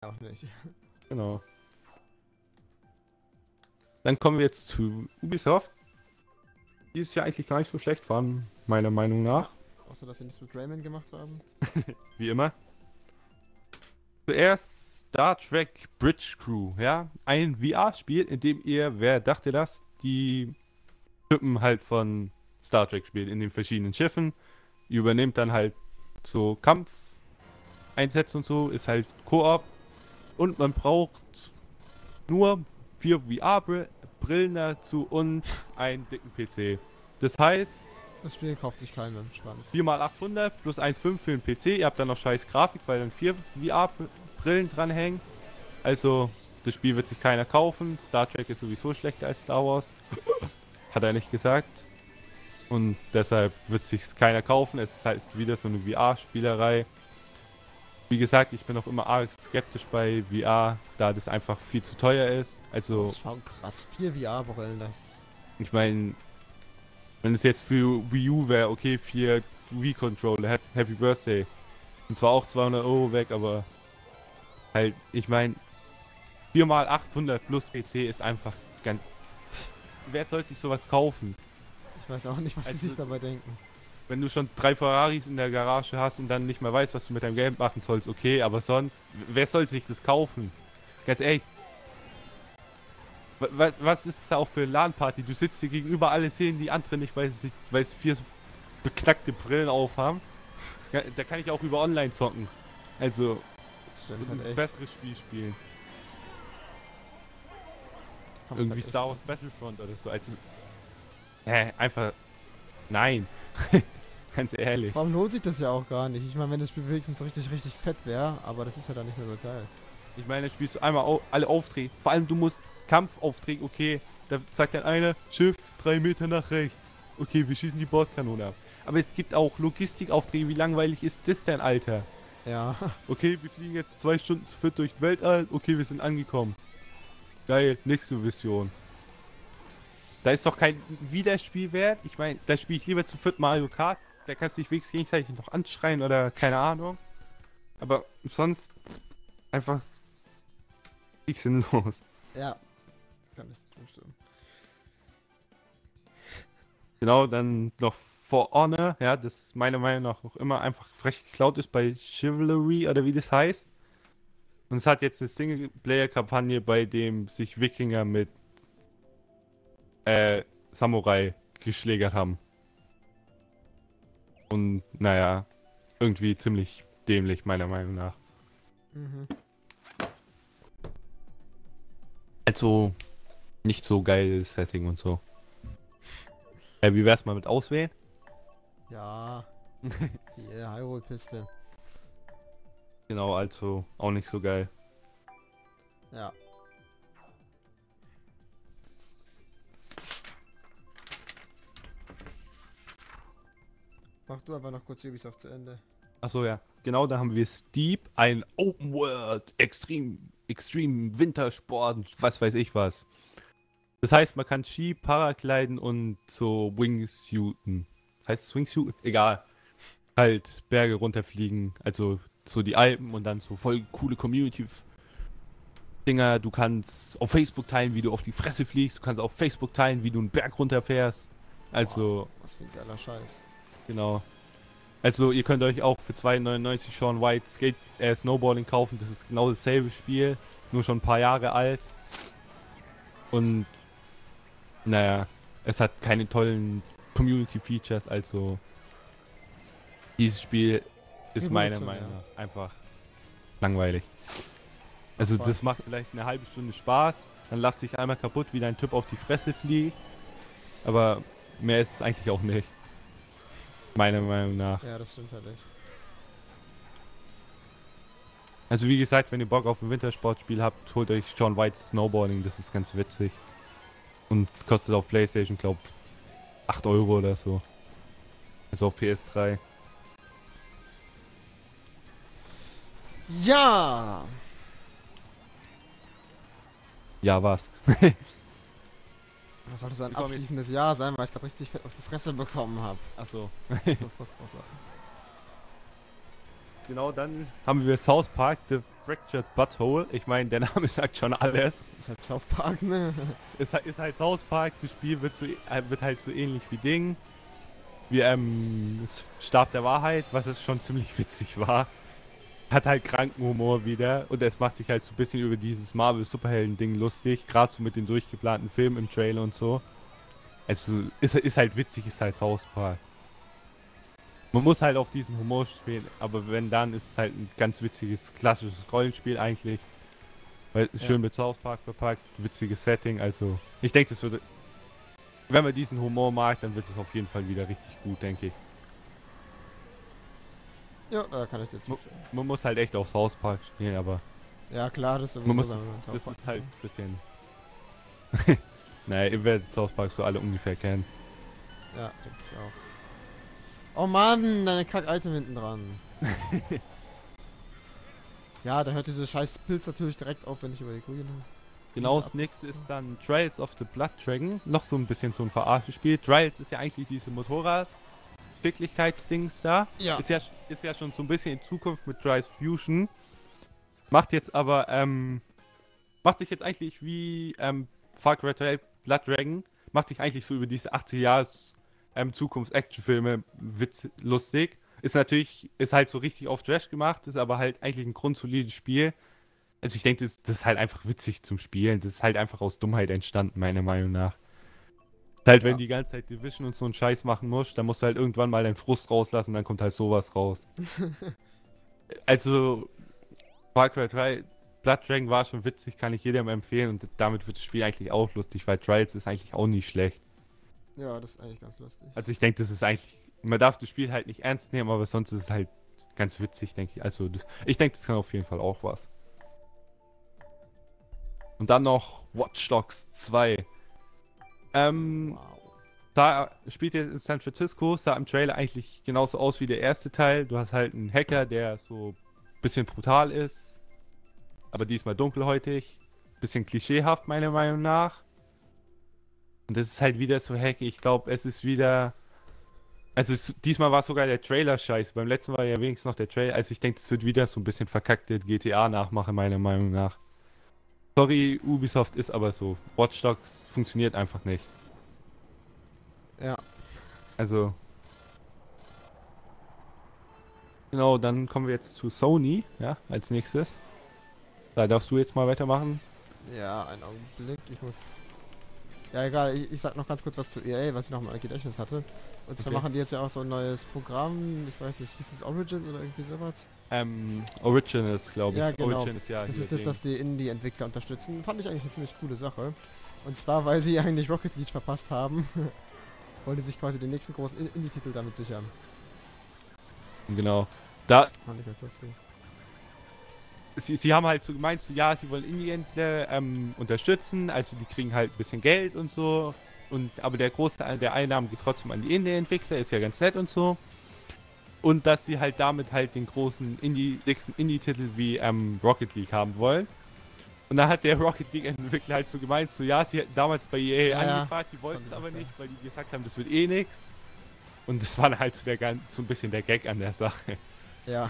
Auch nicht. Genau. Dann kommen wir jetzt zu Ubisoft. Die ist ja eigentlich gar nicht so schlecht waren, meiner Meinung nach. Außer, dass sie nichts mit Rayman gemacht haben. Wie immer. Zuerst Star Trek Bridge Crew, ja. Ein VR-Spiel, in dem ihr, wer dachte das, die Typen halt von Star Trek spielt, in den verschiedenen Schiffen. Ihr übernehmt dann halt so Kampfeinsätze und so, ist halt Koop. Und man braucht nur 4 VR-Brillen dazu und einen dicken PC. Das heißt, Das Spiel kauft sich keiner im Schwanz. 4x800 plus 1,5 für den PC. Ihr habt dann noch scheiß Grafik, weil dann 4 VR-Brillen dranhängen. Also, das Spiel wird sich keiner kaufen. Star Trek ist sowieso schlechter als Star Wars. Hat er nicht gesagt. Und deshalb wird sich keiner kaufen. Es ist halt wieder so eine VR-Spielerei. Wie gesagt, ich bin auch immer arg skeptisch bei VR, da das einfach viel zu teuer ist. Also, Das ist schon krass. 4 VR-Brillen, das. ich meine, wenn es jetzt für Wii U wäre, okay, 4 Wii-Controller, Happy Birthday. Und zwar auch 200 Euro weg, aber halt, ich meine, 4x800 plus PC ist einfach ganz... Wer soll sich sowas kaufen? Ich weiß auch nicht, was sie Also- sich dabei denken. Wenn du schon 3 Ferraris in der Garage hast und dann nicht mehr weißt, was du mit deinem Geld machen sollst, okay, aber sonst, wer soll sich das kaufen? Ganz ehrlich. Was ist das auch für eine LAN-Party? Du sitzt dir gegenüber, alle sehen die anderen nicht, weil sie 4 so beknackte Brillen aufhaben. Ja, da kann ich auch über online zocken. Also, Das stimmt ein halt echt. besseres Spiel spielen. Kann man's Irgendwie halt echt Star Wars machen. Battlefront oder so. Also, einfach, nein. Ganz ehrlich. Warum lohnt sich das ja auch gar nicht? Ich meine, wenn das Spiel wenigstens so richtig fett wäre, aber das ist ja dann nicht mehr so geil. Ich meine, da spielst du einmal alle Aufträge. Vor allem, du musst Kampfaufträge, okay. Da sagt dann einer, Schiff 3 Meter nach rechts. Okay, wir schießen die Bordkanone ab. Aber es gibt auch Logistikaufträge. Wie langweilig ist das denn, Alter? Ja. Okay, wir fliegen jetzt 2 Stunden zu viert durch den Weltall. Okay, wir sind angekommen. Geil, nächste Mission. Da ist doch kein Wiederspielwert. Ich meine, da spiele ich lieber zu viert Mario Kart. Da kannst du dich wenigstens gegenseitig noch anschreien oder keine Ahnung. Aber sonst einfach nicht sinnlos. Ja. Kann ich zustimmen. Genau, dann noch For Honor, ja, das meiner Meinung nach auch immer einfach frech geklaut ist bei Chivalry oder wie das heißt. Und es hat jetzt eine Singleplayer-Kampagne, bei dem sich Wikinger mit Samurai geschlägert haben. Und naja, irgendwie ziemlich dämlich, meiner Meinung nach. Mhm. Also, nicht so geiles Setting und so. Wie wär's mal mit Auswählen? Ja. Hier, Hyrule-Piste. Genau, also auch nicht so geil. Ja. Mach du einfach noch kurz Ubisoft zu Ende. Achso, ja. Genau, da haben wir Steep, ein Open World, Extreme Wintersport, was weiß ich was. Das heißt, man kann Ski, Paragliden und so Wingsuiten. Heißt es Wingsuiten? Egal. Halt Berge runterfliegen, also so die Alpen und dann so voll coole Community-Dinger. Du kannst auf Facebook teilen, wie du auf die Fresse fliegst. Du kannst auf Facebook teilen, wie du einen Berg runterfährst. Also, Was für ein geiler Scheiß. genau. Also ihr könnt euch auch für 2,99 Sean White Snowboarding kaufen. Das ist genau dasselbe Spiel, nur schon ein paar Jahre alt. Und naja, es hat keine tollen Community-Features, also dieses Spiel ist meiner Evolution, Meinung ja. nach einfach langweilig. Also Spaß. das macht vielleicht eine halbe Stunde Spaß, dann lachst dich einmal kaputt, wie dein Typ auf die Fresse fliegt. Aber mehr ist es eigentlich auch nicht. Meiner Meinung nach. Ja, das stimmt halt echt. Also wie gesagt, wenn ihr Bock auf ein Wintersportspiel habt, holt euch Sean White's Snowboarding, das ist ganz witzig. Und kostet auf PlayStation, glaub 8 Euro oder so. Also auf PS3. Ja! Ja, was? Das sollte so ein Wir kommen jetzt- abschließendes Jahr sein, weil ich gerade richtig fett auf die Fresse bekommen habe. Achso. So Frust rauslassen. Genau, dann haben wir South Park The Fractured Butthole. Ich meine, der Name sagt schon alles. Ist halt South Park, ne? Ist halt South Park. Das Spiel wird halt so ähnlich wie Ding. Wie Stab der Wahrheit, was es schon ziemlich witzig war. Hat halt kranken Humor wieder. Und es macht sich halt so ein bisschen über dieses Marvel-Superhelden-Ding lustig. Gerade so mit den durchgeplanten Filmen im Trailer und so. Also ist halt witzig, ist halt South Park. Man muss halt auf diesen Humor spielen, aber wenn dann, ist es halt ein ganz witziges, klassisches Rollenspiel eigentlich. Weil schön mit South Park verpackt, witziges Setting, also ich denke, das würde, wenn man diesen Humor mag, dann wird es auf jeden Fall wieder richtig gut, denke ich. Ja, da kann ich dir zustimmen. Man muss halt echt auf South Park spielen, aber Ja, klar, das ist man sowieso, muss, wenn man South das Park ist halt ein macht. bisschen... Naja, ihr werdet South Park so alle ungefähr kennen. Ja, denke ich auch. Oh Mann, deine Kack-Item hinten dran. Ja, da hört diese scheiß Pilz natürlich direkt auf, wenn ich über die Kugel nehme. Genau, das nächste ist dann Trials of the Blood Dragon. Noch so ein bisschen so ein Verarsche-Spiel. Trials ist ja eigentlich diese Motorrad-Schicklichkeitsdings da. Ja. Ist ja schon so ein bisschen in Zukunft mit Trials Fusion. Macht jetzt aber, macht sich jetzt eigentlich wie Far Cry 3 Blood Dragon. Macht sich eigentlich so über diese 80 Jahres Zukunfts-Action-Filme lustig. Ist halt so richtig auf Trash gemacht, ist aber halt eigentlich ein grundsolides Spiel. Also ich denke, das ist halt einfach witzig zum Spielen. Das ist halt einfach aus Dummheit entstanden, meiner Meinung nach. Halt, wenn Ja. du die ganze Zeit Division und so einen Scheiß machen musst, dann musst du halt irgendwann mal deinen Frust rauslassen und dann kommt halt sowas raus. Also, Far Cry 3 Blood Dragon war schon witzig, kann ich jedem empfehlen und damit wird das Spiel eigentlich auch lustig, weil Trials ist eigentlich auch nicht schlecht. Ja, das ist eigentlich ganz lustig. Also ich denke, das ist eigentlich, man darf das Spiel halt nicht ernst nehmen, aber sonst ist es halt ganz witzig, denke ich. Also ich denke, das kann auf jeden Fall auch was. Und dann noch Watch Dogs 2. Wow. Da spielt jetzt in San Francisco, sah im Trailer eigentlich genauso aus wie der erste Teil. Du hast halt einen Hacker, der so ein bisschen brutal ist, aber diesmal dunkelhäutig. Bisschen klischeehaft, meiner Meinung nach. Und das ist halt wieder so Hacken. Ich glaube, es ist wieder. Also diesmal war sogar der Trailer scheiße. Beim letzten war ja wenigstens noch der Trailer. Also ich denke, das wird wieder so ein bisschen verkackte GTA-Nachmache, meiner Meinung nach. Sorry, Ubisoft ist aber so. Watch Dogs funktioniert einfach nicht. Ja. Also. Genau, dann kommen wir jetzt zu Sony, ja, als nächstes. Da darfst du jetzt mal weitermachen. Ja, einen Augenblick. Ich muss. Ja, egal. Ich sag noch ganz kurz was zu EA, was ich noch mal im Gedächtnis hatte. Und zwar Okay. machen die jetzt ja auch so ein neues Programm. Ich weiß nicht, hieß es Origin oder irgendwie sowas? Originals, glaube ich. Ja, genau. Origin ist ja Das hier ist das, Ding. dass die Indie-Entwickler unterstützen. Fand ich eigentlich eine ziemlich coole Sache. Und zwar, weil sie eigentlich Rocket League verpasst haben. Wollen die sich quasi den nächsten großen Indie-Titel damit sichern. Genau. Da, Fand ich ganz lustig. sie haben halt so gemeint, so, ja, sie wollen Indie-Entwickler unterstützen, also die kriegen halt ein bisschen Geld und so. Aber der Großteil der Einnahmen geht trotzdem an die Indie-Entwickler, ist ja ganz nett und so. Und dass sie halt damit halt den großen dicksten Indie-Titel wie Rocket League haben wollen. Und dann hat der Rocket League-Entwickler halt so gemeint, so ja, sie hätten damals bei EA Ja, ja. angefragt, die wollten es Das aber haben die nicht, weil die gesagt haben, das wird eh nix. Und das war dann halt so ein bisschen der Gag an der Sache. Ja.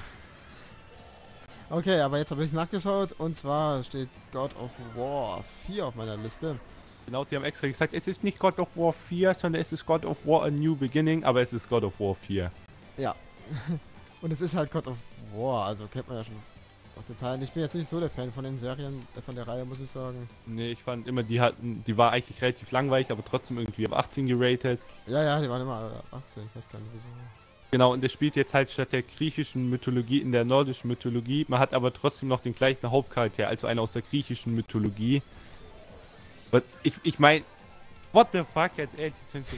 Okay, aber jetzt habe ich nachgeschaut und zwar steht God of War 4 auf meiner Liste. Genau, sie haben extra gesagt, es ist nicht God of War 4, sondern es ist God of War A New Beginning, aber es ist God of War 4. Ja. Und es ist halt God of War, also kennt man ja schon aus den Teilen. Ich bin jetzt nicht so der Fan von den Serien, von der Reihe, muss ich sagen. Nee, ich fand immer, die war eigentlich relativ langweilig, aber trotzdem irgendwie auf 18 geratet. Ja, ja, die waren immer 18, ich weiß gar nicht wieso. Genau, und es spielt jetzt halt statt der griechischen Mythologie in der nordischen Mythologie. Man hat aber trotzdem noch den gleichen Hauptcharakter, also einer aus der griechischen Mythologie. Aber ich meine, what the fuck, jetzt ehrlich.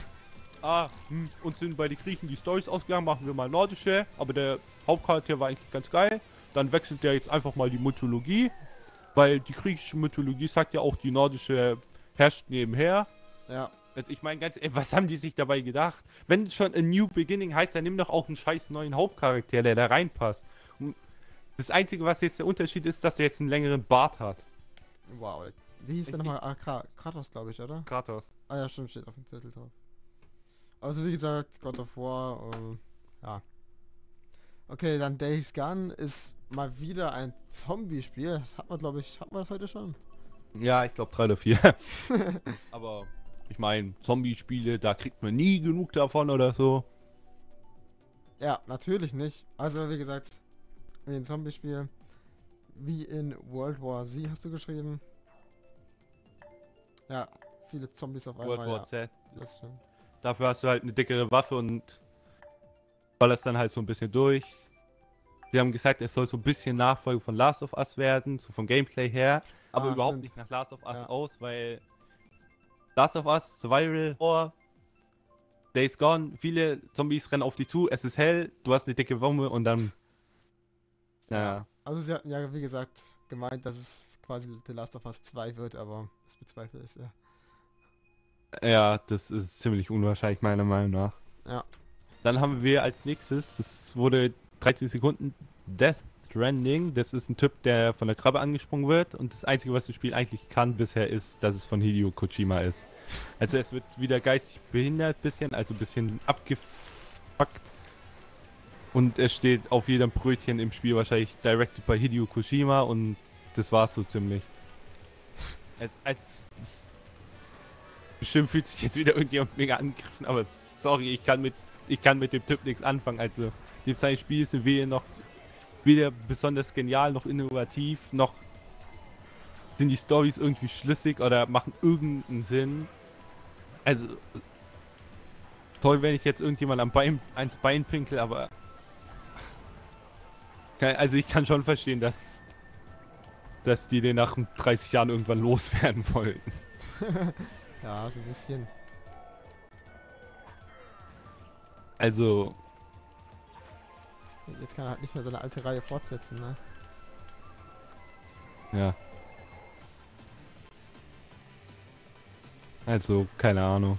Uns sind bei den Griechen die Storys ausgegangen, machen wir mal nordische, aber der Hauptcharakter war eigentlich ganz geil. Dann wechselt der jetzt einfach mal die Mythologie, weil die griechische Mythologie sagt ja auch, die nordische herrscht nebenher. Ja. Also ich meine ganz ehrlich, was haben die sich dabei gedacht? Wenn schon A New Beginning heißt, dann nimm doch auch einen scheiß neuen Hauptcharakter, der da reinpasst. Und das Einzige, was jetzt der Unterschied ist, dass er jetzt einen längeren Bart hat. Wow. Wie hieß der nochmal? Kratos, glaube ich, oder? Kratos. Ah ja, stimmt, steht auf dem Zettel drauf. Also wie gesagt, God of War, ja. Okay, dann Days Gone ist mal wieder ein Zombie-Spiel. Das hat man, glaube ich, hat man das heute schon? Ja, ich glaube 3 oder 4. Aber ich meine, Zombie-Spiele, da kriegt man nie genug davon oder so. Ja, natürlich nicht. Also, wie gesagt, wie ein Zombie-Spiel. Wie in World War Z hast du geschrieben. Ja, viele Zombies auf World einmal, War ja. Z. Das stimmt. Dafür hast du halt eine dickere Waffe und ballerst dann halt so ein bisschen durch. Sie haben gesagt, es soll so ein bisschen Nachfolge von Last of Us werden, so vom Gameplay her. Aber überhaupt Stimmt. nicht nach Last of Us Ja. aus, weil Last of Us, Survival, Horror, Days Gone, viele Zombies rennen auf dich zu, es ist hell, du hast eine dicke Waffe und dann... Ja. Also sie hatten ja, wie gesagt, gemeint, dass es quasi The Last of Us 2 wird, aber das bezweifle ich ja. Ja, das ist ziemlich unwahrscheinlich, meiner Meinung nach. Ja. Dann haben wir als nächstes, das wurde 13 Sekunden, Death Stranding. Das ist ein Typ, der von der Krabbe angesprungen wird und das Einzige, was das Spiel eigentlich kann bisher, ist, dass es von Hideo Kojima ist. Also es wird wieder geistig behindert bisschen, also ein bisschen abgefuckt. Und es steht auf jedem Brötchen im Spiel wahrscheinlich directed by Hideo Kojima und das war's so ziemlich. Bestimmt fühlt sich jetzt wieder irgendjemand mega angegriffen, aber sorry, ich kann mit dem Typ nichts anfangen. Also, dem seine Spiele sind weder besonders genial, noch innovativ, noch sind die Storys irgendwie schlüssig oder machen irgendeinen Sinn. Also, toll, wenn ich jetzt irgendjemand ans Bein pinkel, aber also ich kann schon verstehen, dass die den nach 30 Jahren irgendwann loswerden wollten. Ja, so ein bisschen. Also, Jetzt kann er halt nicht mehr seine alte Reihe fortsetzen, ne? ja. Also, keine Ahnung.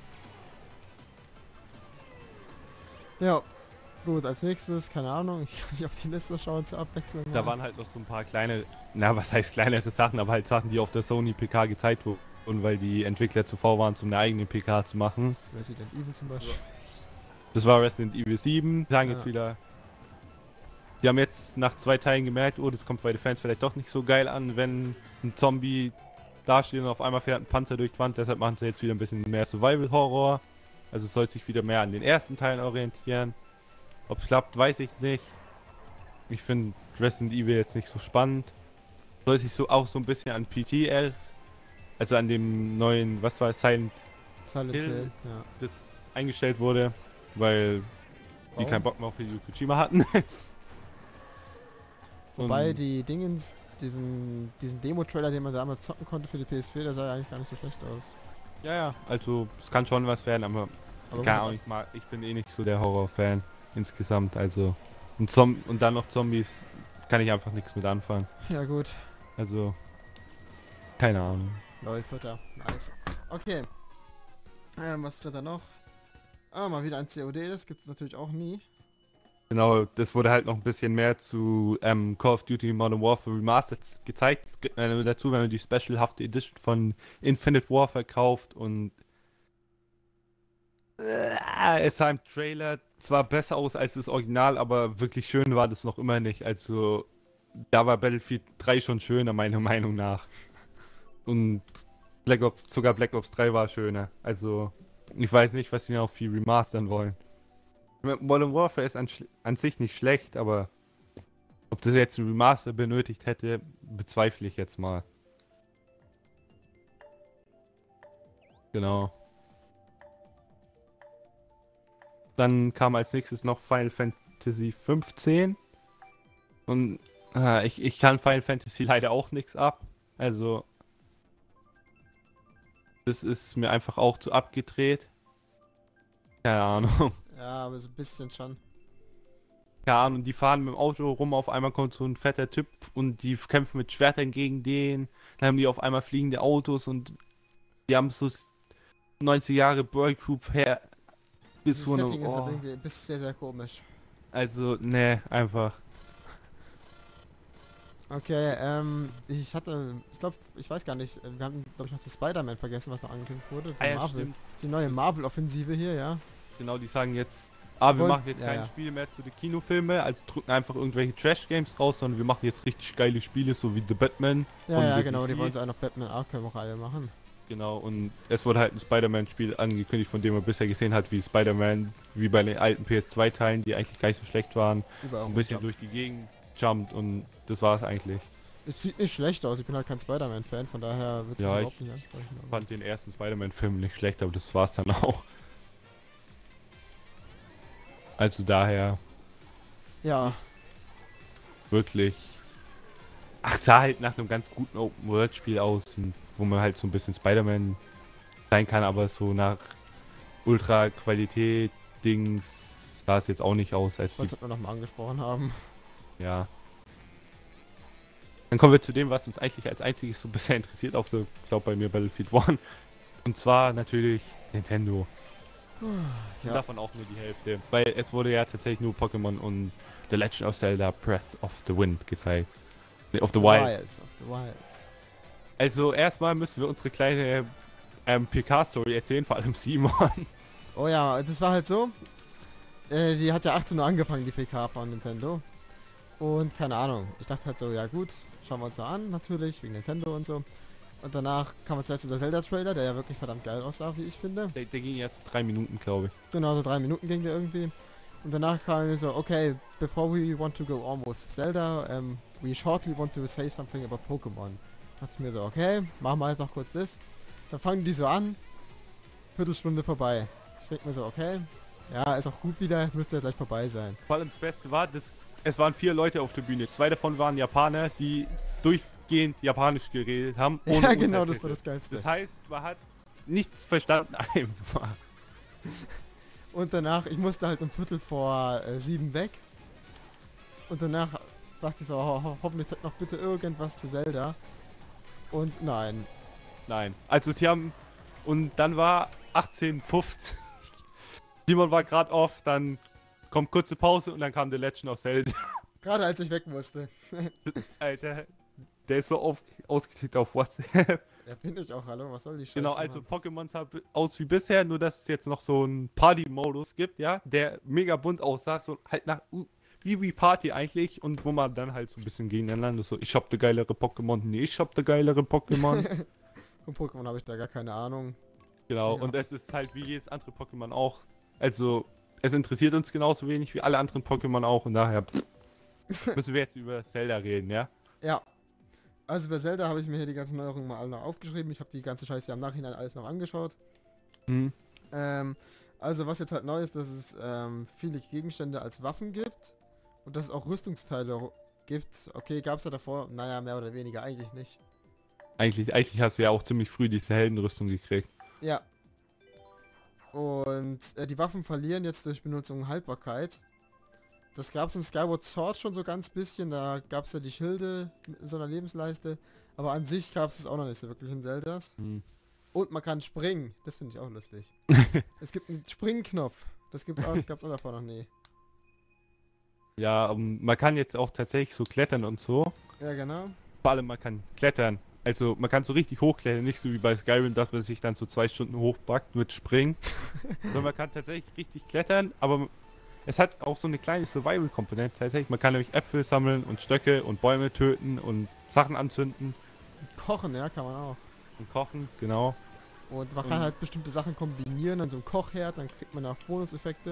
Ja, gut, als nächstes, keine Ahnung, ich kann nicht auf die Liste schauen zur Abwechslung. Da waren halt noch so ein paar kleine, na, was heißt kleinere Sachen, aber halt Sachen, die auf der Sony PK gezeigt wurden, weil die Entwickler zuvor waren, um eine eigene PK zu machen. Resident Evil zum Beispiel. Das war Resident Evil 7. Die sagen Ja. jetzt wieder, die haben jetzt nach 2 Teilen gemerkt, oh, das kommt bei den Fans vielleicht doch nicht so geil an, wenn ein Zombie dasteht und auf einmal fährt ein Panzer durch die Wand. Deshalb machen sie jetzt wieder ein bisschen mehr Survival-Horror. Also es soll sich wieder mehr an den ersten Teilen orientieren. Ob es klappt, weiß ich nicht. Ich finde Resident Evil jetzt nicht so spannend. Soll sich so auch so ein bisschen an PTL, also an dem neuen, was war es, Silent Silent Hill. Hill, ja. das eingestellt wurde, weil die Warum? keinen Bock mehr auf Hideo Kojima hatten. Wobei Und- die Dingens, diesen Demo-Trailer, den man damals zocken konnte für die PS4, der sah ja eigentlich gar nicht so schlecht aus. Ja, also es kann schon was werden, aber Aber keine Ahnung, ich bin eh nicht so der Horror-Fan insgesamt, also und dann noch Zombies, kann ich einfach nichts mit anfangen. Ja gut, Also, keine Ahnung. läuft Futter. Nice. Okay. Was steht da noch? Mal wieder ein COD, das gibt's natürlich auch nie. Genau, das wurde halt noch ein bisschen mehr zu Call of Duty Modern Warfare Remastered gezeigt. Es gibt dazu, wenn man die Special-hafte Edition von Infinite Warfare kauft und es sah im Trailer zwar besser aus als das Original, aber wirklich schön war das noch immer nicht. Also da war Battlefield 3 schon schöner, meiner Meinung nach. Und sogar Black Ops 3 war schöner. Also ich weiß nicht, was sie noch viel remastern wollen. Modern Warfare ist an sich nicht schlecht, aber ob das jetzt ein Remaster benötigt hätte, bezweifle ich jetzt mal. Genau. Dann kam als nächstes noch Final Fantasy 15. Und ich kann Final Fantasy leider auch nichts ab. Also das ist mir einfach auch zu abgedreht. Keine Ahnung. Ja, aber so ein bisschen schon. Keine Ahnung, die fahren mit dem Auto rum, auf einmal kommt so ein fetter Typ und die kämpfen mit Schwertern gegen den. Dann haben die auf einmal fliegende Autos und die haben so 90 Jahre Boy Group her. Bis Das zu einer, Setting ist halt irgendwie ein bisschen sehr, sehr komisch. Also, ne, einfach. Okay, ich glaube, ich weiß gar nicht, wir haben, glaube ich, noch die Spider-Man vergessen, was noch angekündigt wurde. Die, Ah ja, Marvel, stimmt. die neue Das- Marvel-Offensive hier, ja. Genau, die sagen jetzt, Aber wir Und- machen jetzt ja, keine ja. Spiele mehr zu den Kinofilmen, also drücken einfach irgendwelche Trash-Games raus, sondern wir machen jetzt richtig geile Spiele, so wie The Batman Ja, ja, der genau, die DC. wollen so eine Batman Arkham-Reihe machen. Genau, und es wurde halt ein Spider-Man-Spiel angekündigt, von dem man bisher gesehen hat, wie Spider-Man, wie bei den alten PS2-Teilen, die eigentlich gar nicht so schlecht waren, Überall ein bisschen rumjumpt. durch die Gegend jumpt und das war es eigentlich. Es sieht nicht schlecht aus, ich bin halt kein Spider-Man-Fan, von daher wird es Ja, überhaupt nicht ansprechen. Ich Aber fand den ersten Spider-Man-Film nicht schlecht, aber das war es dann auch. Also daher ja, wirklich. Ach, sah halt nach einem ganz guten Open-World-Spiel aus, und wo man halt so ein bisschen Spider-Man sein kann, aber so nach Ultra-Qualität-Dings sah es jetzt auch nicht aus, als die, wollte es nur nochmal angesprochen haben. ja. Dann kommen wir zu dem, was uns eigentlich als einziges so bisher interessiert, auch so, glaube bei mir Battlefield 1. Und zwar natürlich Nintendo. Und Ja, davon auch nur die Hälfte. Weil es wurde ja tatsächlich nur Pokémon und The Legend of Zelda Breath of the Wind gezeigt. Nee, of the Wild. Of the Wild. Also erstmal müssen wir unsere kleine PK-Story erzählen, vor allem Simon. Oh ja, das war halt so. Die hat ja 18 Uhr angefangen, die PK von Nintendo. Und keine Ahnung, ich dachte halt so, ja gut, schauen wir uns so an, natürlich, wegen Nintendo und so. Und danach kam zuerst dieser Zelda-Trailer, der ja wirklich verdammt geil aussah, wie ich finde. Der ging erst 3 Minuten, glaube ich. Genau, so 3 Minuten ging der irgendwie. Und danach kam so, okay, before we want to go on with Zelda, we shortly want to say something about Pokémon. Dachte ich mir so, okay, machen wir halt noch kurz das. Dann fangen die so an, Viertelstunde vorbei. Ich denke mir so, okay, ja, ist auch gut wieder, müsste ja gleich vorbei sein. Vor allem das Beste war, es waren 4 Leute auf der Bühne. 2 davon waren Japaner, die durchgehend Japanisch geredet haben. Ohne Ja, genau, das Untertitel. war das Geilste. Das heißt, man hat nichts verstanden einfach. Und danach, ich musste halt um Viertel vor 7 weg. Und danach dachte ich so, hoffentlich sagt noch bitte irgendwas zu Zelda. Und nein. Nein. Also sie haben... Und dann war 18:50. Simon war gerade off, dann kommt kurze Pause und dann kam The Legend of Zelda. Gerade als ich weg musste. Alter, der ist so ausgetickt auf WhatsApp. Ja, bin ich auch, hallo, was soll die Scheiße? Genau, also Mann? Pokémon sah aus wie bisher, nur dass es jetzt noch so einen Party-Modus gibt, ja, der mega bunt aussah, so halt nach wie Party eigentlich, und wo man dann halt so ein bisschen gegeneinander so, ich hab de geilere Pokémon, nee, ich hab de geilere Pokémon. Von Pokémon habe ich da gar keine Ahnung. Genau, Ja. und es ist halt wie jedes andere Pokémon auch, also es interessiert uns genauso wenig wie alle anderen Pokémon auch, und daher müssen wir jetzt über Zelda reden, ja? Ja. Also bei Zelda habe ich mir hier die ganzen Neuerungen mal alle noch aufgeschrieben. Ich habe die ganze Scheiße ja im Nachhinein alles noch angeschaut. Mhm. Also was jetzt halt neu ist, dass es viele Gegenstände als Waffen gibt. Und dass es auch Rüstungsteile gibt. Okay, gab es ja davor? Naja, mehr oder weniger eigentlich nicht. Eigentlich hast du ja auch ziemlich früh diese Heldenrüstung gekriegt. Ja. Und die Waffen verlieren jetzt durch Benutzung Haltbarkeit. Das gab es in Skyward Sword schon so ganz bisschen. Da gab es ja die Schilde in so einer Lebensleiste. Aber an sich gab es auch noch nicht so wirklich in Zeldas. Mhm. Und man kann springen. Das finde ich auch lustig. Es gibt einen Springknopf. Das gab's auch davor noch nie. Ja, man kann jetzt auch tatsächlich so klettern und so. Ja, genau. Vor allem, man kann klettern. Also, man kann so richtig hochklettern, nicht so wie bei Skyrim, dass man sich dann so 2 Stunden hochpackt mit Springen. Sondern man kann tatsächlich richtig klettern, aber es hat auch so eine kleine Survival-Komponente tatsächlich. Man kann nämlich Äpfel sammeln und Stöcke und Bäume töten und Sachen anzünden Kochen, ja, kann man auch. und kochen, genau. Und man kann halt bestimmte Sachen kombinieren an so einem Kochherd, dann kriegt man auch Bonuseffekte.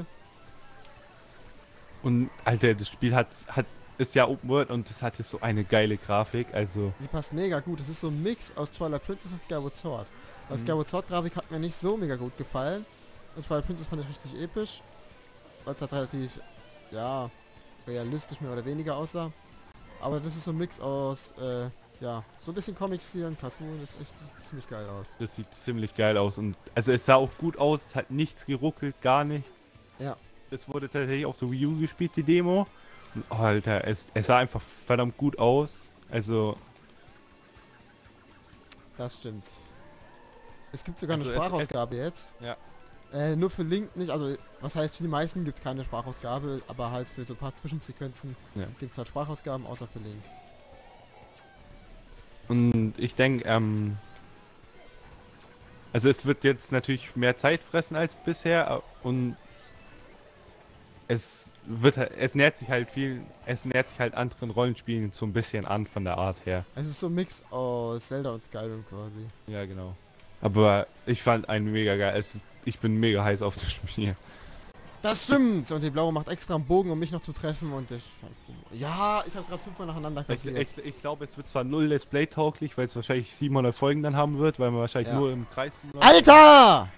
Und, Alter, das Spiel ist ja Open World und das hat jetzt so eine geile Grafik, also... Sie passt mega gut. Das ist so ein Mix aus Twilight Princess und Skyward Sword. Weil Skyward Sword Grafik hat mir nicht so mega gut gefallen. Und Twilight Princess fand ich richtig episch. Weil es halt relativ, ja, realistisch mehr oder weniger aussah. Aber das ist so ein Mix aus, ja, so ein bisschen Comic-Stil und Cartoon. Das sieht echt ziemlich geil aus. Das sieht ziemlich geil aus und also es sah auch gut aus, es hat nichts geruckelt, gar nicht. Ja. Es wurde tatsächlich auf der Wii U gespielt, die Demo. Und, oh, Alter, es sah einfach verdammt gut aus. Also, Das stimmt. Es gibt sogar Also eine Sprachausgabe jetzt. Ja. Nur für Link nicht, also was heißt für die meisten gibt es keine Sprachausgabe, aber halt für so ein paar Zwischensequenzen Ja. gibt es halt Sprachausgaben, außer für Link. und ich denke, also es wird jetzt natürlich mehr Zeit fressen als bisher und es nähert sich halt anderen Rollenspielen so ein bisschen an von der Art her. Es ist so ein Mix aus Zelda und Skyrim quasi. Ja, genau. Aber ich fand einen mega geil. Ich bin mega heiß auf das Spiel. Das stimmt! Und die Blaue macht extra einen Bogen, um mich noch zu treffen und der scheiß Bogen. Ja, ich habe gerade 5 nacheinander kassiert. Ich glaube, es wird zwar null Let's Play tauglich, weil es wahrscheinlich 700 Folgen dann haben wird, weil man wahrscheinlich Ja. nur im Kreis rumläuft. Alter!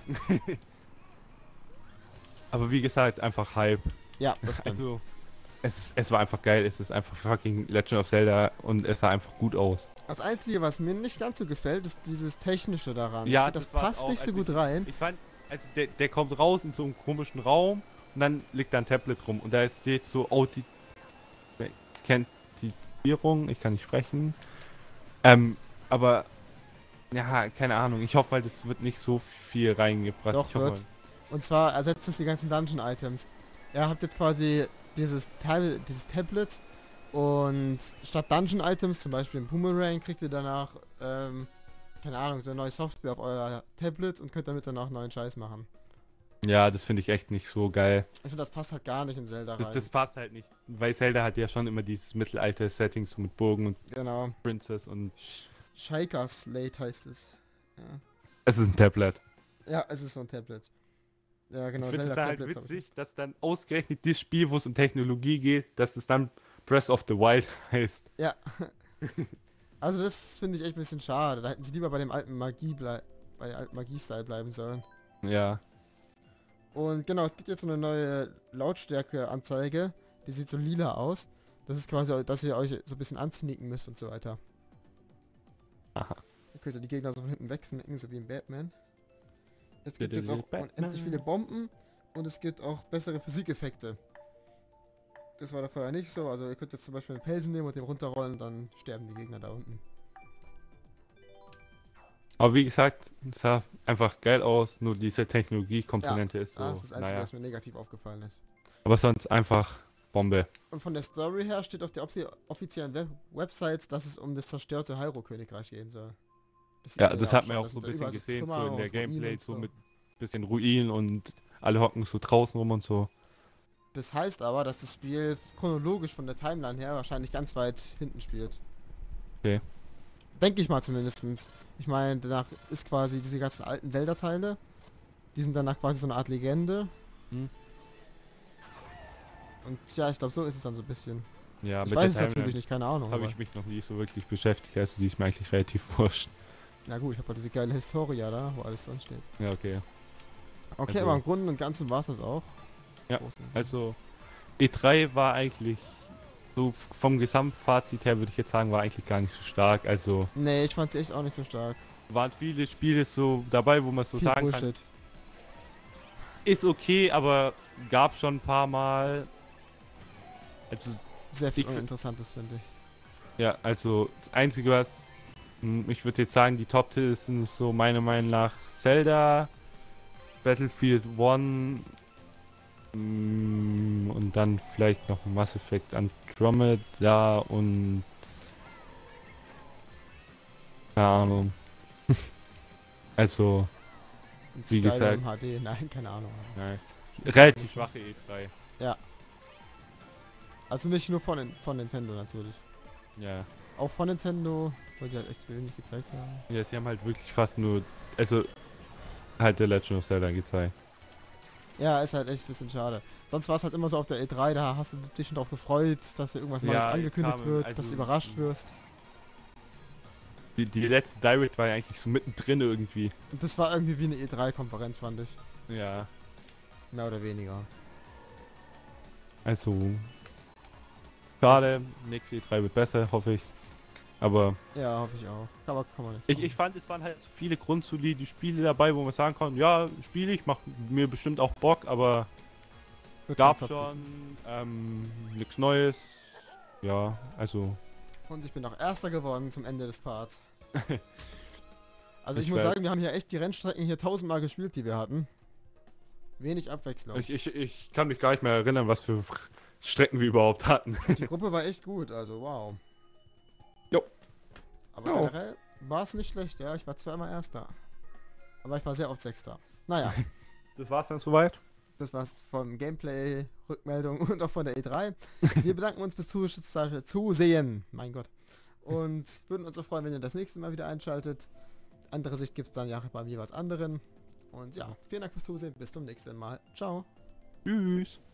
Aber wie gesagt, einfach Hype. Ja, das stimmt. Also, es war einfach geil. Es ist einfach fucking Legend of Zelda und es sah einfach gut aus. Das Einzige, was mir nicht ganz so gefällt, ist dieses Technische daran. Ja, Ich find, das das war's passt auch. nicht so Also gut rein. Ich fand, also der kommt raus in so einem komischen Raum und dann liegt da ein Tablet rum und da steht so Authentizierung, ich kann nicht sprechen. Aber ja, keine Ahnung. Ich hoffe mal, das wird nicht so viel reingebracht. Doch, ich hoffe wird. Und zwar ersetzt es die ganzen Dungeon-Items. Ihr habt jetzt quasi dieses Tablet und statt Dungeon-Items, zum Beispiel ein Boomerang, kriegt ihr danach, keine Ahnung, so eine neue Software auf euer Tablet und könnt damit dann auch neuen Scheiß machen. Ja, das finde ich echt nicht so geil. Ich finde, das passt halt gar nicht in Zelda rein. Das passt halt nicht. Weil Zelda hat ja schon immer dieses Mittelalter-Setting so mit Burgen und Genau. Princess und... Shaker Slate heißt es. Ja. Es ist ein Tablet. Ja, es ist so ein Tablet. Ja, genau, Ich finde es halt Tablets hab ich. witzig, dass dann ausgerechnet das Spiel, wo es um Technologie geht, dass es dann Breath of the Wild heißt. Ja. Also das finde ich echt ein bisschen schade. Da hätten sie lieber bei dem alten Magie-Style bleiben sollen. Ja. Und genau, es gibt jetzt so eine neue Lautstärke-Anzeige. Die sieht so lila aus. Das ist quasi, dass ihr euch so ein bisschen ansneaken müsst und so weiter. Aha. Ihr könnt ja die Gegner so von hinten wegsnacken, so wie in Batman. Es gibt jetzt auch unendlich viele Bomben und es gibt auch bessere Physikeffekte. Das war da vorher nicht so. Also ihr könnt jetzt zum Beispiel einen Felsen nehmen und den runterrollen, dann sterben die Gegner da unten. Aber wie gesagt, es sah einfach geil aus, nur diese Technologie-Komponente ist so, Das ist das Einzige, naja. was mir negativ aufgefallen ist. Aber sonst einfach Bombe. Und von der Story her steht auf der offiziellen Websites, dass es um das zerstörte Hyrule-Königreich gehen soll. sieht Ja, man das ja hat man schon. auch Das so ein sind da bisschen überall gesehen, Trümmer so in der und Ruinen Gameplay, und so mit bisschen Ruinen und alle hocken so draußen rum und so. Das heißt aber, dass das Spiel chronologisch von der Timeline her wahrscheinlich ganz weit hinten spielt. Okay. Denke ich mal zumindestens. Ich meine, danach ist quasi diese ganzen alten Zelda-Teile, die sind danach quasi so eine Art Legende. Hm. Und ja, ich glaube, so ist es dann so ein bisschen. Ja, Ich mit weiß der es natürlich Timeline nicht, keine Ahnung. habe Aber ich mich noch nie so wirklich beschäftigt, also die ist mir eigentlich relativ wurscht. na gut, ich habe halt diese geile Historia da, wo alles drin steht. Ja, okay. Okay, Also- aber im Grunde und Ganzen war es das auch. Ja, Großen- Also E3 war eigentlich so vom Gesamtfazit her würde ich jetzt sagen, war eigentlich gar nicht so stark. Also Nee, ich fand sie echt auch nicht so stark. waren viele Spiele so dabei, wo man so Viel sagen Bullshit. kann, ist okay, aber gab schon ein paar Mal. Also Sehr viel ich find- Uninteressantes, finde ich. ja, also das Einzige was ich würde jetzt sagen, die Top-Titel sind so meiner Meinung nach Zelda, Battlefield 1 und dann vielleicht noch Mass Effect Andromeda und keine Ahnung. Also, Und Wie Skyrim HD, nein, keine Ahnung. nein. Relativ schwache E3. Also nicht nur von Nintendo natürlich. Ja. Auch von Nintendo, weil sie halt echt wenig gezeigt haben. Ja, sie haben halt wirklich fast nur, also halt The Legend of Zelda gezeigt. Ja, ist halt echt ein bisschen schade. Sonst war es halt immer so auf der E3, da hast du dich schon drauf gefreut, dass dir irgendwas Neues Ja, angekündigt kam, wird, also- dass du überrascht wirst. Die letzte Direct war ja eigentlich so mittendrin irgendwie. Und das war irgendwie wie eine E3-Konferenz, fand ich. Ja. Mehr oder weniger. Also. Schade, nächste E3 wird besser, hoffe ich. Aber Ja, hoffe ich auch. Kann man nicht. ich fand, es waren halt so viele grundsolide Spiele dabei, wo man sagen kann, ja, spiele ich, macht mir bestimmt auch Bock, aber gab schon nichts Neues. Ja, also. Und ich bin auch Erster geworden zum Ende des Parts. Also ich Ich muss werd- sagen, wir haben hier echt die Rennstrecken hier 1000-mal gespielt, die wir hatten. Wenig Abwechslung. Ich kann mich gar nicht mehr erinnern, was für Strecken wir überhaupt hatten. Die Gruppe war echt gut, also wow. Jo. Aber Jo. generell war es nicht schlecht, ja. Ich war zweimal Erster. Aber ich war sehr oft Sechster. Naja, Das war's dann soweit. Das war's vom Gameplay, Rückmeldung und auch von der E3. Wir bedanken uns fürs Zusehen. Mein Gott. Und würden uns auch freuen, wenn ihr das nächste Mal wieder einschaltet. Andere Sicht gibt es dann ja beim jeweils anderen. Und ja, vielen Dank fürs Zusehen. Bis zum nächsten Mal. Ciao. Tschüss.